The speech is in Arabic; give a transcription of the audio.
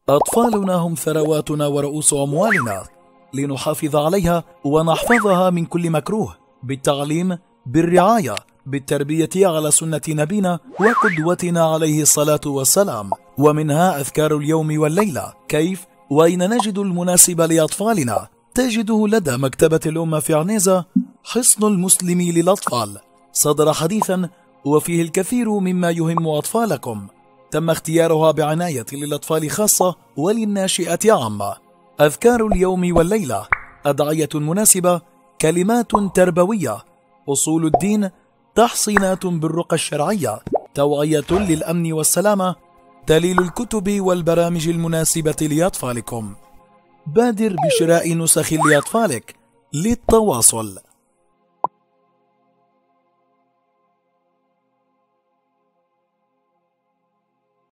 أطفالنا هم ثرواتنا ورؤوس أموالنا، لنحافظ عليها ونحفظها من كل مكروه، بالتعليم، بالرعاية، بالتربية على سنة نبينا وقدوتنا عليه الصلاة والسلام. ومنها أذكار اليوم والليلة. كيف وأين نجد المناسب لأطفالنا؟ تجده لدى مكتبة الأمة في عنيزة حصن المسلم للأطفال، صدر حديثا وفيه الكثير مما يهم أطفالكم. تم اختيارها بعناية للأطفال خاصة وللناشئة عامة. أذكار اليوم والليلة، أدعية مناسبة، كلمات تربوية، أصول الدين، تحصينات بالرقى الشرعية، توعية للأمن والسلامة، دليل الكتب والبرامج المناسبة لأطفالكم. بادر بشراء نسخ لأطفالك. للتواصل